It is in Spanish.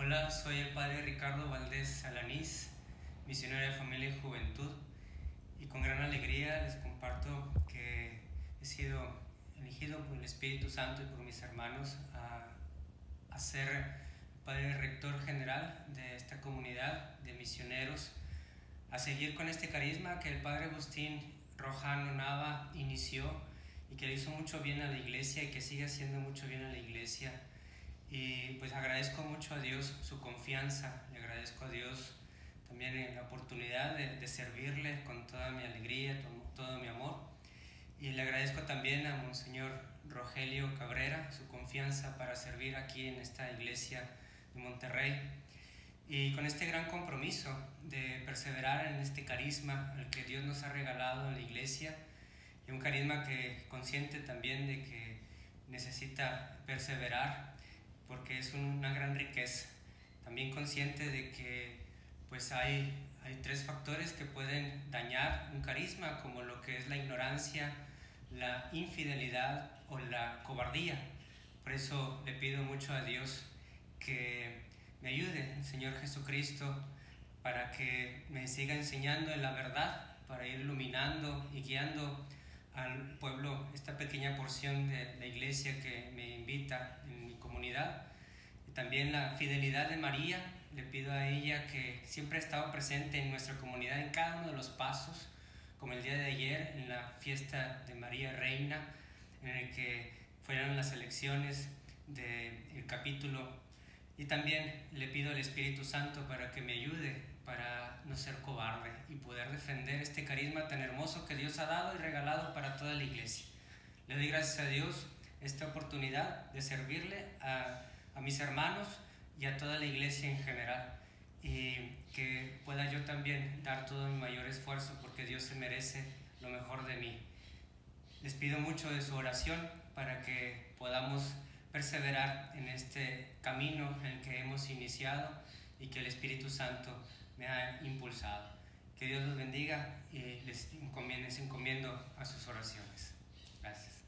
Hola, soy el padre Ricardo Valdés Alanís, misionero de familia y juventud, y con gran alegría les comparto que he sido elegido por el Espíritu Santo y por mis hermanos a ser padre rector general de esta comunidad de misioneros, a seguir con este carisma que el padre Agustín Rojano Nava inició y que le hizo mucho bien a la iglesia y que sigue haciendo mucho bien a la iglesia. Y pues agradezco mucho a Dios su confianza, le agradezco a Dios también la oportunidad de servirle con toda mi alegría, todo mi amor. Y le agradezco también a Monseñor Rogelio Cabrera su confianza para servir aquí en esta iglesia de Monterrey. Y con este gran compromiso de perseverar en este carisma al que Dios nos ha regalado en la iglesia, y un carisma que consciente también de que necesita perseverar porque es una gran riqueza. También consciente de que pues hay tres factores que pueden dañar un carisma, como lo que es la ignorancia, la infidelidad o la cobardía. Por eso le pido mucho a Dios que me ayude, el Señor Jesucristo, para que me siga enseñando en la verdad, para ir iluminando y guiando al pueblo, esta pequeña porción de la iglesia que me invita en mi comunidad. Y también la fidelidad de María, le pido a ella que siempre ha estado presente en nuestra comunidad en cada uno de los pasos, como el día de ayer en la fiesta de María Reina, en el que fueron las elecciones del capítulo. Y también le pido al Espíritu Santo para que me ayude, para no ser cobarde y poder defender este carisma tan hermoso que Dios ha dado y regalado para toda la iglesia. Le doy gracias a Dios esta oportunidad de servirle a mis hermanos y a toda la iglesia en general, y que pueda yo también dar todo mi mayor esfuerzo porque Dios se merece lo mejor de mí. Les pido mucho de su oración para que podamos perseverar en este camino en el que hemos iniciado y que el Espíritu Santo me ha impulsado. Que Dios los bendiga y les encomiendo a sus oraciones. Gracias.